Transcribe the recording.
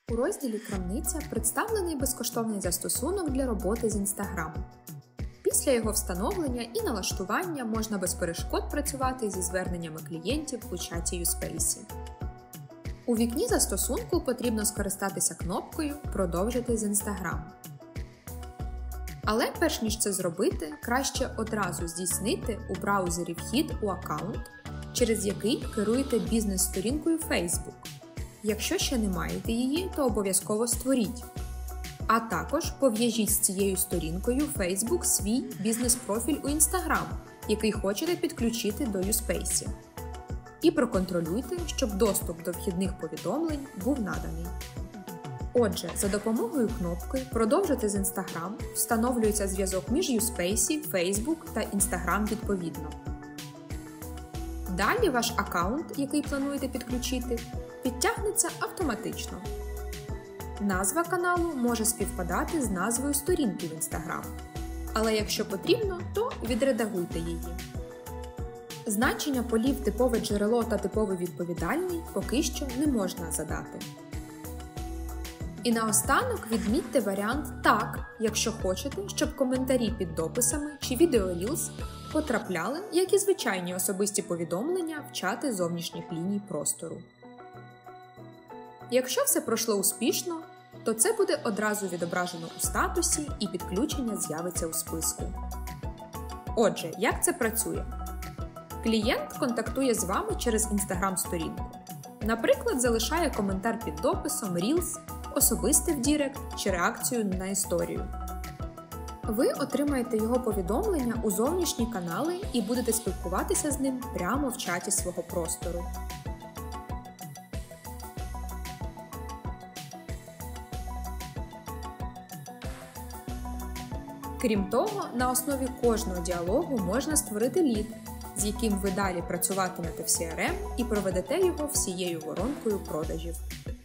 У розділі «Крамниця» представлений безкоштовний застосунок для роботи з Instagram. Після його встановлення і налаштування можна без перешкод працювати зі зверненнями клієнтів у чаті YouSpace. У вікні застосунку потрібно скористатися кнопкою «Продовжити з Instagram». Але перш ніж це зробити, краще одразу здійснити у браузері вхід у аккаунт, через який керуєте бізнес-сторінкою Facebook. Якщо ще не маєте її, то обов'язково створіть. А також пов'яжіть з цією сторінкою Facebook свій бізнес-профіль у Instagram, який хочете підключити до YouSpace. І проконтролюйте, щоб доступ до вхідних повідомлень був наданий. Отже, за допомогою кнопки «Продовжити з Instagram» встановлюється зв'язок між YouSpace, Facebook та Instagram відповідно. Далі ваш аккаунт, який плануєте підключити, підтягнеться автоматично. Назва каналу може співпадати з назвою сторінки в Instagram, але якщо потрібно, то відредагуйте її. Значення полів «Типове джерело» та «Типовий відповідальний» поки що не можна задати. І наостанок відмітьте варіант «Так», якщо хочете, щоб коментарі під дописами чи відео Reels потрапляли, як і звичайні особисті повідомлення в чати зовнішніх ліній простору. Якщо все пройшло успішно, то це буде одразу відображено у статусі і підключення з'явиться у списку. Отже, як це працює? Клієнт контактує з вами через Instagram-сторінку. Наприклад, залишає коментар під дописом Reels, особисте в Дірект чи реакцію на історію. Ви отримаєте його повідомлення у зовнішні канали і будете спілкуватися з ним прямо в чаті свого простору. Крім того, на основі кожного діалогу можна створити лід, з яким ви далі працюватимете в CRM і проведете його всією воронкою продажів.